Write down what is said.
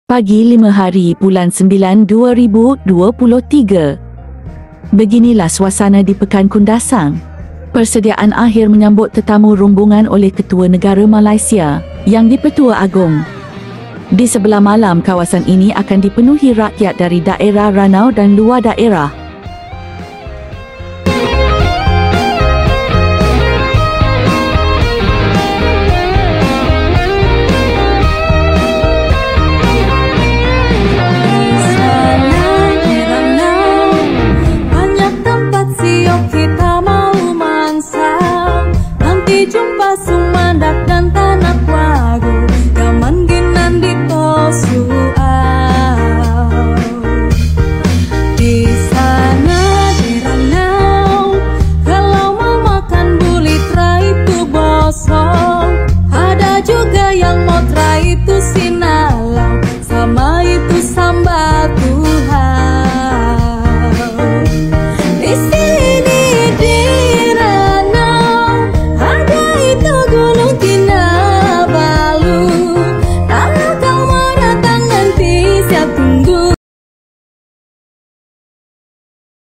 Pagi 5 hari bulan 9 2023. Beginilah suasana di Pekan Kundasang. Persediaan akhir menyambut tetamu rombongan oleh Ketua Negara Malaysia Yang di-Pertua Agong. Di sebelah malam kawasan ini akan dipenuhi rakyat dari daerah Ranau dan luar daerah.